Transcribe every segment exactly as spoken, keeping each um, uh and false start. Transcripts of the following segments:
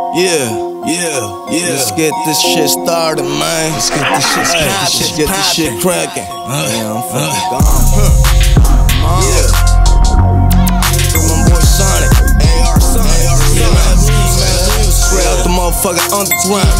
Yeah, yeah, yeah. Let's get this shit started, man. Let's get this shit cracking. Let's get this shit cracking. Yeah, I'm fucking gone. Huh. Yeah. With my boy Sonic. A R Sonic. Straight out the motherfucking underground.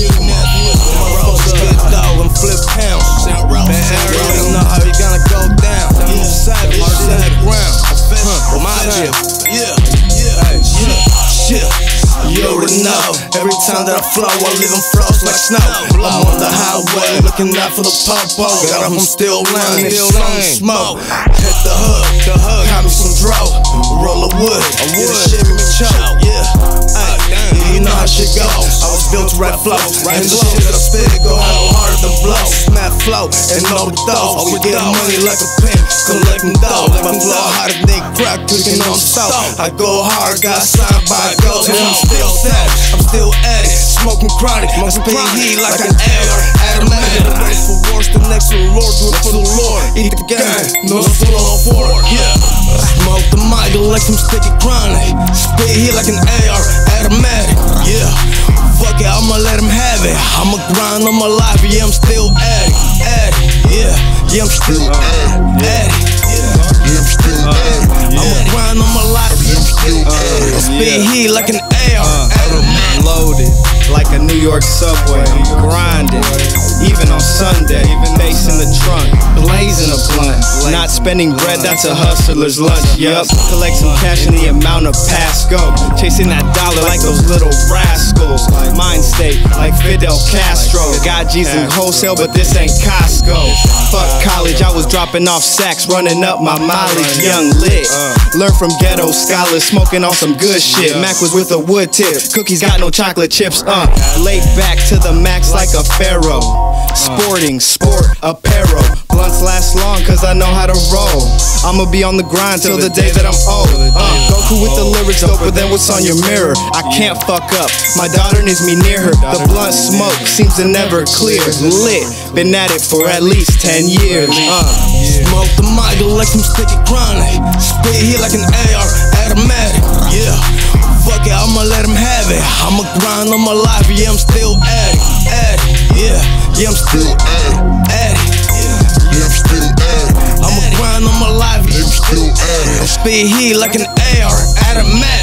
My roads get dog and flip pounds. That area, you know how you gonna go down. Savage shit at the ground. Huh. My shit. Yeah, yeah, yeah, yeah. You already know, every time that I flow, I live and flows like snow. I'm on the highway, looking out for the popo. Got up, I'm still running, still smoke. Hit the hood, the hood, got me some dro. Roll of wood, a wood, shit me choke. Yeah, ay, yeah, you know how shit goes. I was built to rap flow, and the shit that I spit, it go harder than blow. Smack flow, and all the dough. We get money like a pin, collecting dough. My flow hotter than crack, cooking on stove. I go hard, got signed by a ghost. Still sad, I'm still at it, smoking chronic, I'm spitting heat like an air, automatic. Ready for wars, the next to the Lord, do it for the Lord. Eat the gang, no full on four, yeah. Smoke the mic like some sticky chronic, spit heat like an A R, automatic, yeah. Fuck it, I'ma let him have it. I'ma grind on my life, yeah, I'm still at it, at it, yeah, yeah, I'm still at it, at it, yeah, I'm still at it. I'ma grind on my life, yeah, I'm still at it. Spit heat like an A R. Uh, loaded like a New York subway, grinding, even on Sunday, face in the trunk, blazing a blunt, not spending bread, that's a hustler's lunch, yup, collect some cash in the amount of Pasco, chasing that dollar like those little rascals, mind state like Fidel Castro, got G's in wholesale but this ain't Costco, fuck college, I was dropping off sacks, running up my mileage, young lit, learn from ghetto scholars, smoking on some good shit, Mac was with a wood tip, cookies got no chocolate chips, uh, laid back to the max like a pharaoh, sporting, sport, apparel, blunts last long cause I know how to roll, I'ma be on the grind till the day that I'm old, uh, Goku with the lyrics dope, but then what's on your mirror, I can't fuck up, my daughter needs me near her, the blunt smoke seems to never clear, lit, been at it for at least ten years, uh, smoke the mic like some sticky chronic, spit heat like an A R, automatic, yeah. Fuck it, I'ma let him have it. I'ma grind on my life, yeah, I'm still at it, at it, yeah, yeah, I'm still at it, at it, yeah, I'm still at it. I'ma grind on my life, yeah, I'm still at it. I spit heat like an A R, automatic.